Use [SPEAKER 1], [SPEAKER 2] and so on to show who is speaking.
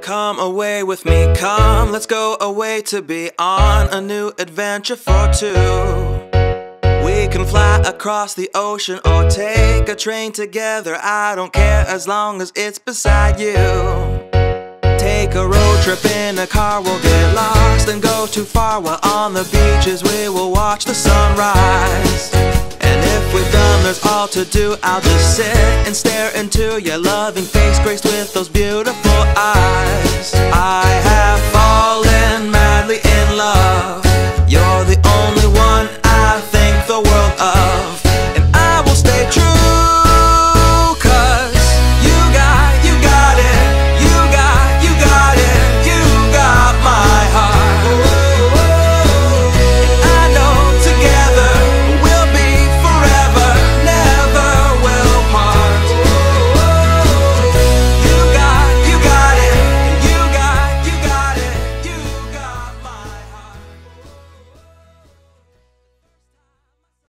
[SPEAKER 1] Come away with me, come, let's go away to be on a new adventure for two. We can fly across the ocean or take a train together, I don't care as long as it's beside you. Take a road trip in a car, we'll get lost and go too far, while on the beaches we will watch the sunrise. And if we've done there's all to do, I'll just sit and stare into your loving face, graced with those beautiful eyes.